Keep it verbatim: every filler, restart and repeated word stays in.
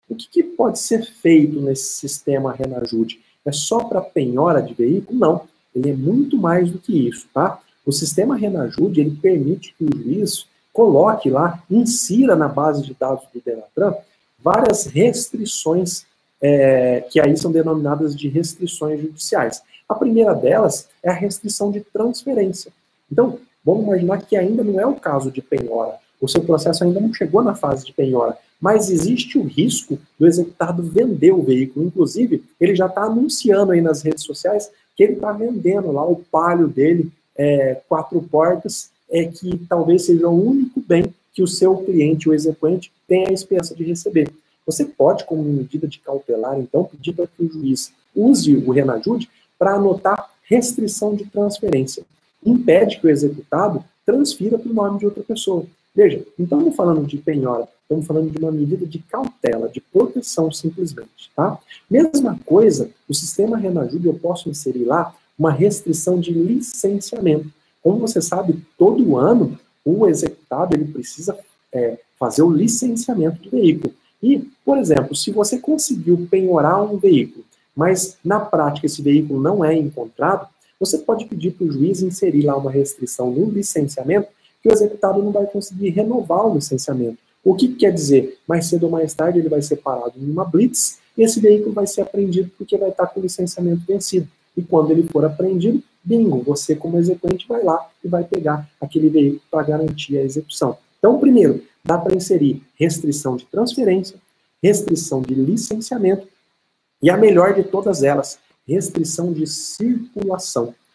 O que, que pode ser feito nesse sistema Renajude? É só para penhora de veículo? Não, ele é muito mais do que isso, tá? O sistema Renajude, ele permite que o juiz coloque lá, insira na base de dados do Denatran, várias restrições, é, que aí são denominadas de restrições judiciais. A primeira delas é a restrição de transferência. Então, vamos imaginar que ainda não é o caso de penhora, o seu processo ainda não chegou na fase de penhora, mas existe o risco do executado vender o veículo. Inclusive, ele já está anunciando aí nas redes sociais que ele está vendendo lá o Palio dele, é, quatro portas, é que talvez seja o único bem que o seu cliente, o exequente, tenha a esperança de receber. Você pode, como medida de cautelar, então, pedir para que o juiz use o Renajude para anotar restrição de transferência. Impede que o executado transfira para o nome de outra pessoa. Veja, não estamos falando de penhora, estamos falando de uma medida de cautela, de proteção simplesmente, tá? Mesma coisa, o sistema Renajude, eu posso inserir lá uma restrição de licenciamento. Como você sabe, todo ano o executado ele precisa é, fazer o licenciamento do veículo. E, por exemplo, se você conseguiu penhorar um veículo, mas na prática esse veículo não é encontrado, você pode pedir para o juiz inserir lá uma restrição no licenciamento que o executado não vai conseguir renovar o licenciamento. O que quer dizer? Mais cedo ou mais tarde ele vai ser parado em uma blitz e esse veículo vai ser apreendido porque vai estar com o licenciamento vencido. E quando ele for apreendido, bingo, você como exequente vai lá e vai pegar aquele veículo para garantir a execução. Então, primeiro, dá para inserir restrição de transferência, restrição de licenciamento e a melhor de todas elas, restrição de circulação.